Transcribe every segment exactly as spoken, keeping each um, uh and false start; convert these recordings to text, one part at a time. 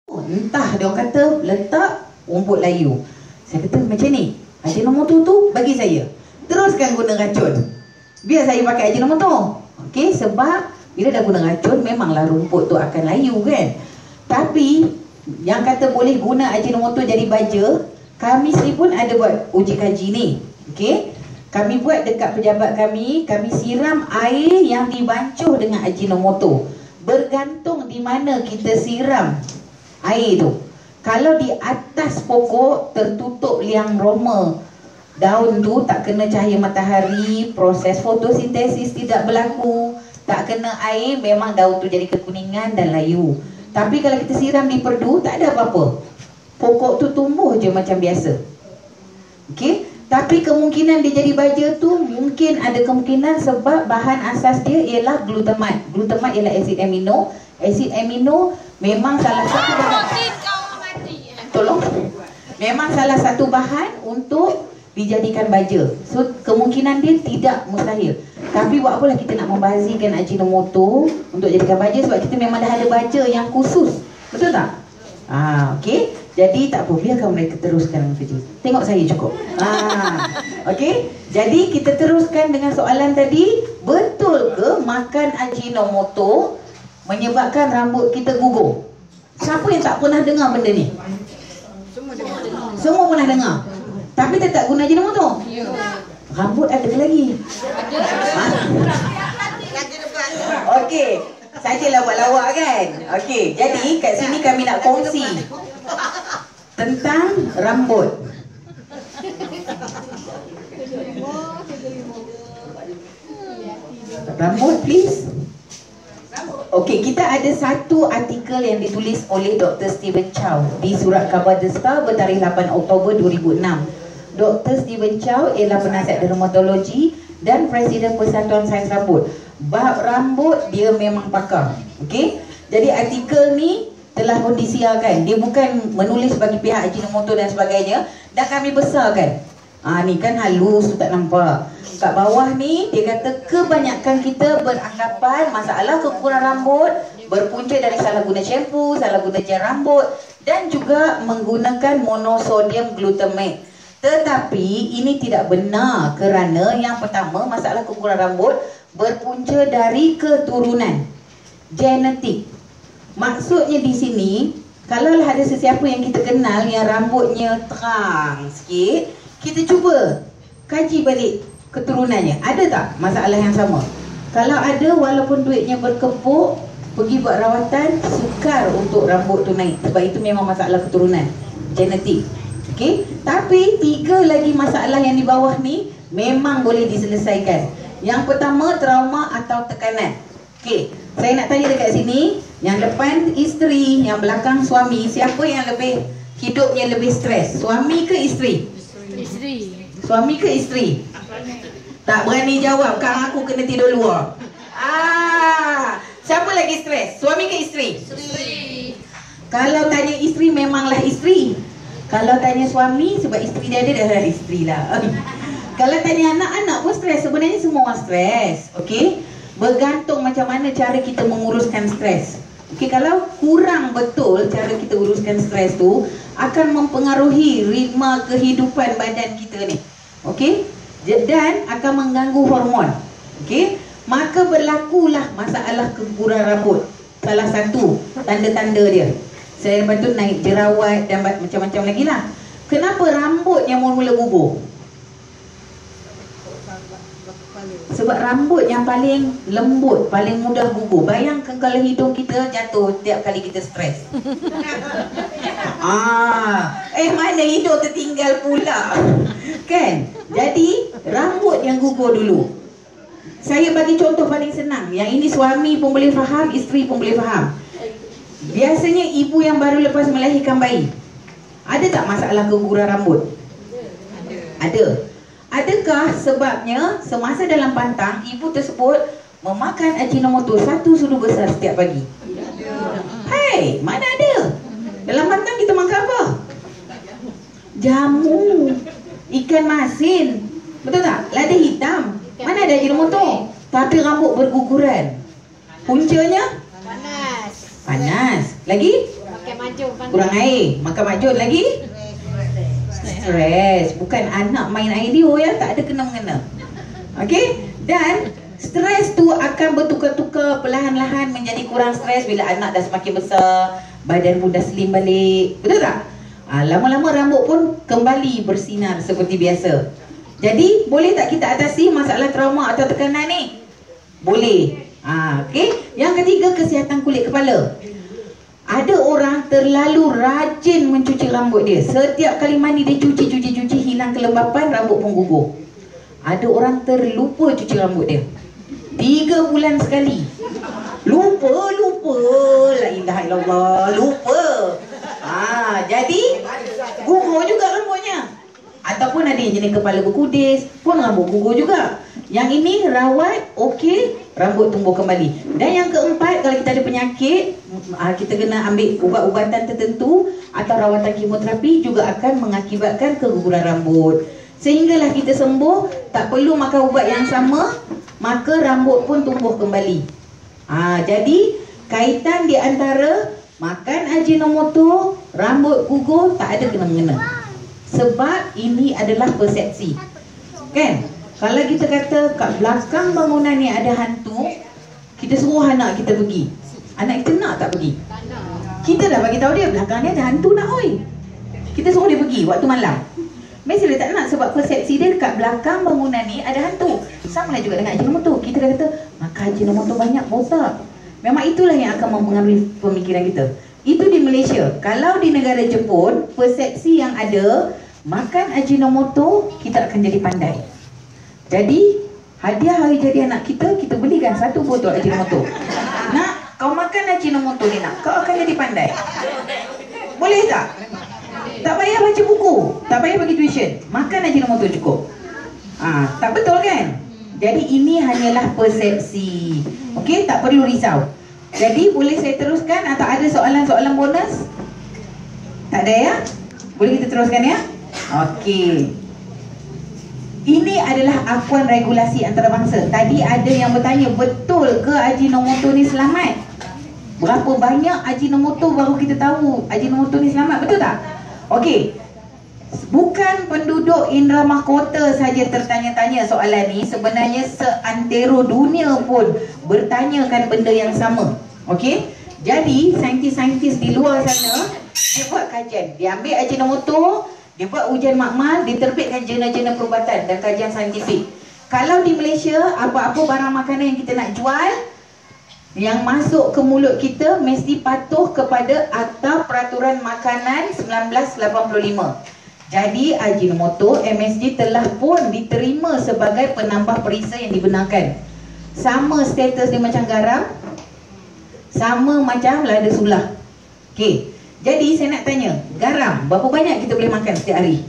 Entah dia orang kata letak rumput layu. Saya kata macam ni, Ajinomoto tu bagi saya, teruskan guna racun. Biar saya pakai Ajinomoto. Okey, sebab bila dah guna racun memanglah rumput tu akan layu kan. Tapi yang kata boleh guna Ajinomoto jadi baja, kami sendiri pun ada buat uji kaji ni. Okey, kami buat dekat pejabat kami, kami siram air yang dibancuh dengan Ajinomoto. Bergantung di mana kita siram air tu. Kalau di atas pokok tertutup liang roma, daun tu tak kena cahaya matahari, proses fotosintesis tidak berlaku, tak kena air, memang daun tu jadi kekuningan dan layu. Tapi kalau kita siram di perdu, tak ada apa-apa, pokok tu tumbuh je macam biasa. Okey, tapi kemungkinan dia jadi baja tu mungkin ada kemungkinan sebab bahan asas dia ialah glutamat. Glutamat ialah asid amino. Asid amino memang salah satu bahan, tolong, memang salah satu bahan untuk dijadikan baja. So kemungkinan dia tidak mustahil. Tapi buat apalah kita nak membazirkan Ajinomoto untuk jadikan baja, sebab kita memang dah ada baja yang khusus. Betul tak? Ah, okey. Jadi tak apa, biarkan mereka teruskan dengan kerja. Tengok saya cukup. Ah, okey. Jadi kita teruskan dengan soalan tadi. Betul ke makan Ajinomoto menyebabkan rambut kita gugur? Siapa yang tak pernah dengar benda ni? Semua pernah dengar. Tapi tetap guna Ajinomoto? Ya. Rambut ada lagi? Ada. Okey, sajalah buat lawak kan? Okey, jadi kat sini kami nak kongsi tentang rambut. Rambut please. Okey, kita ada satu artikel yang ditulis oleh Doktor Stephen Chow di Surat Khabar The Star bertarikh lapan Oktober dua ribu enam. Doktor Stephen Chow ialah penasihat dermatologi dan Presiden Persatuan Sains Rambut. Bab rambut dia memang pakar. Okey, jadi artikel ni telah pun disiarkan. Dia bukan menulis bagi pihak Ajinomoto dan sebagainya, dan kami besarkan. Ah, ni kan halus tu tak nampak. Kat bawah ni dia kata kebanyakan kita beranggapan masalah kekurangan rambut berpunca dari salah guna shampoo, salah guna gel rambut dan juga menggunakan monosodium glutamate. Tetapi ini tidak benar, kerana yang pertama, masalah kekurangan rambut berpunca dari keturunan, genetik. Maksudnya di sini, kalau ada sesiapa yang kita kenal yang rambutnya terang sikit, kita cuba kaji balik keturunannya. Ada tak masalah yang sama? Kalau ada, walaupun duitnya berkepuk, pergi buat rawatan, sukar untuk rambut tu naik. Sebab itu memang masalah keturunan, genetik. Okey, tapi tiga lagi masalah yang di bawah ni memang boleh diselesaikan. Yang pertama, trauma atau tekanan. Okey, saya nak tanya dekat sini, yang depan isteri, yang belakang suami, siapa yang lebih hidupnya lebih stres? Suami ke isteri? Isteri. Suami ke isteri? Tak berani jawab, kan aku kena tidur luar. Ah, siapa lagi stres? Suami ke isteri? Isteri. Kalau tanya isteri, memanglah isteri. Kalau tanya suami, sebab isteri dia ada, dah isteri lah. Kalau tanya anak-anak pun stres. Sebenarnya semua orang stres. Okey, bergantung macam mana cara kita menguruskan stres. Okey, kalau kurang betul cara kita uruskan stres tu, akan mempengaruhi ritma kehidupan badan kita ni. Okey, dan akan mengganggu hormon. Okey, maka berlakulah masalah kekurangan rambut. Salah satu tanda-tanda dia. Saya lepas tu naik jerawat dan macam-macam lagi lah. Kenapa rambut yang mula-mula gugur? Sebab rambut yang paling lembut, paling mudah gugur. Bayangkan kalau hidung kita jatuh tiap kali kita stres. Ah, eh mana hidung tertinggal pula. Kan? Jadi rambut yang gugur dulu. Saya bagi contoh paling senang. Yang ini suami pun boleh faham, isteri pun boleh faham. Biasanya ibu yang baru lepas melahirkan bayi, ada tak masalah keguguran rambut? Ada. Ada. Adakah sebabnya semasa dalam pantang ibu tersebut memakan Ajinomoto satu sudu besar setiap pagi? Ada. Hai, mana ada? Dalam pantang kita makan apa? Jamu, ikan masin, betul tak? Lada hitam. Mana ada Ajinomoto? Tapi rambut berguguran. Puncanya? Panas. Lagi? Pakai Kurang air. Makan macun lagi? Stres. Bukan anak main air dia ya, tak ada kena-mengena. Okey? Dan stres tu akan bertukar-tukar perlahan-lahan menjadi kurang stres bila anak dah semakin besar, badan pun dah slim balik. Betul tak? Ha, lama-lama rambut pun kembali bersinar seperti biasa. Jadi, boleh tak kita atasi masalah trauma atau tekanan ni? Boleh. Ha, okey. Yang ketiga, kesihatan kulit kepala. Ada orang terlalu rajin mencuci rambut dia. Setiap kali mandi dia cuci-cuci-cuci, hilang kelembapan, rambut pun gugur. Ada orang terlupa cuci rambut dia. Tiga bulan sekali. Lupa, lupa. La ilaha illallah. Lupa. Ha, jadi gugur juga rambutnya. Ataupun ada yang jenis kepala berkudis, pun rambut gugur juga. Yang ini rawat, okey, rambut tumbuh kembali. Dan yang keempat, kalau kita ada penyakit, kita kena ambil ubat-ubatan tertentu atau rawatan kemoterapi juga akan mengakibatkan keguguran rambut. Sehinggalah kita sembuh, tak perlu makan ubat yang sama, maka rambut pun tumbuh kembali. Ha, jadi kaitan di antara makan Ajinomoto, rambut gugur tak ada kena-mengena. Sebab ini adalah persepsi. Kan? Kalau kita kata kat belakang bangunan ni ada hantu, kita suruh anak kita pergi. Anak kita nak tak pergi? Kita dah bagi tahu dia belakang ni ada hantu nak oi. Kita suruh dia pergi waktu malam. Mesti dia tak nak sebab persepsi dia kat belakang bangunan ni ada hantu. Sama lah juga dengan Ajinomoto. Kita dah kata makan Ajinomoto banyak botak. Memang itulah yang akan mempengaruhi pemikiran kita. Itu di Malaysia. Kalau di negara Jepun, persepsi yang ada, makan Ajinomoto kita akan jadi pandai. Jadi hadiah hari jadi anak kita, kita belikan satu botol Ajinomoto. Nak, kau makan Ajinomoto ni nak, kau akan jadi pandai. Boleh tak? Tak payah baca buku, tak payah bagi tuition, makan Ajinomoto cukup. Ah, tak betul kan? Jadi ini hanyalah persepsi. Okey, tak perlu risau. Jadi boleh saya teruskan atau ada soalan-soalan bonus? Tak ada ya? Boleh kita teruskan ya? Okey. Ini adalah akuan regulasi antarabangsa. Tadi ada yang bertanya, betul ke Ajinomoto ni selamat? Berapa banyak Ajinomoto baru kita tahu Ajinomoto ni selamat, betul tak? Okey. Bukan penduduk Indra Mahkota saja tertanya-tanya soalan ni. Sebenarnya seantero dunia pun bertanyakan benda yang sama. Okey. Jadi saintis-saintis di luar sana, dia buat kajian. Dia ambil Ajinomoto, dia buat ujian makmal, diterbitkan jurnal-jurnal perubatan dan kajian saintifik. Kalau di Malaysia, apa-apa barang makanan yang kita nak jual, yang masuk ke mulut kita mesti patuh kepada Akta Peraturan Makanan seribu sembilan ratus lapan puluh lima. Jadi Ajinomoto M S G telah pun diterima sebagai penambah perisa yang dibenarkan. Sama status dia macam garam, sama macam lada sulah. Okey. Jadi saya nak tanya, garam berapa banyak kita boleh makan setiap hari?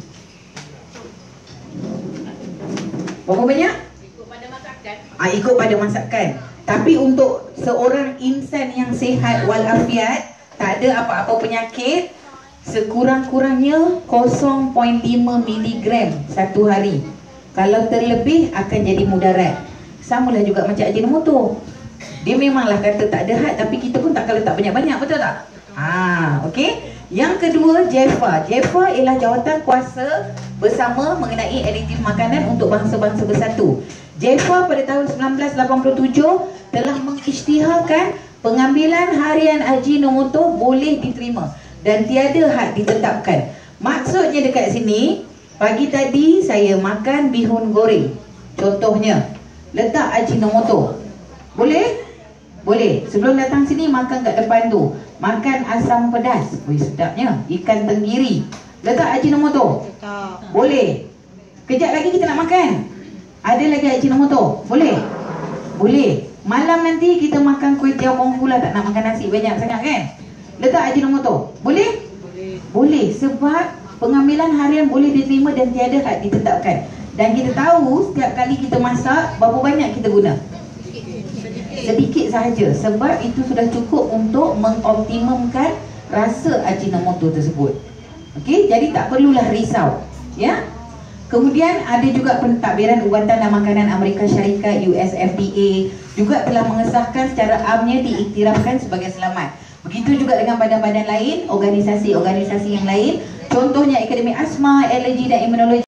Berapa banyak? Ikut pada masakan. Ah, ikut pada masakan. Tapi untuk seorang insan yang sihat walafiat, tak ada apa-apa penyakit, sekurang-kurangnya kosong perpuluhan lima miligram satu hari. Kalau terlebih akan jadi mudarat. Samalah juga macam Ajinomoto. Dia memanglah kata tak ada had, tapi kita pun takkan letak banyak-banyak, betul tak? Ah, okey. Yang kedua, JEFA. JEFA ialah jawatan kuasa bersama mengenai aditif makanan untuk bangsa-bangsa bersatu. JEFA pada tahun seribu sembilan ratus lapan puluh tujuh telah mengisytiharkan pengambilan harian Ajinomoto boleh diterima dan tiada had ditetapkan. Maksudnya dekat sini, pagi tadi saya makan bihun goreng. Contohnya, letak Ajinomoto. Boleh? Boleh. Sebelum datang sini makan kat depan tu, makan asam pedas. Wih, sedapnya. Ikan tenggiri. Letak Ajinomoto? Letak. Boleh. Kejap lagi kita nak makan. Ada lagi Ajinomoto? Boleh? Boleh. Malam nanti kita makan kuih tiaw kongfu lah, tak nak makan nasi banyak sangat kan? Letak Ajinomoto? Boleh? Boleh. Boleh. Sebab pengambilan harian boleh diterima dan tiada had ditetapkan. Dan kita tahu setiap kali kita masak, berapa banyak kita guna? Sedikit sahaja, sebab itu sudah cukup untuk mengoptimumkan rasa Ajinomoto tersebut. Okey, jadi tak perlulah risau, ya. Kemudian ada juga pentadbiran ubatan dan makanan Amerika Syarikat U S F D A juga telah mengesahkan secara amnya diiktirafkan sebagai selamat. Begitu juga dengan badan-badan lain, organisasi-organisasi yang lain. Contohnya Akademi Asma, Alergi dan Imunologi.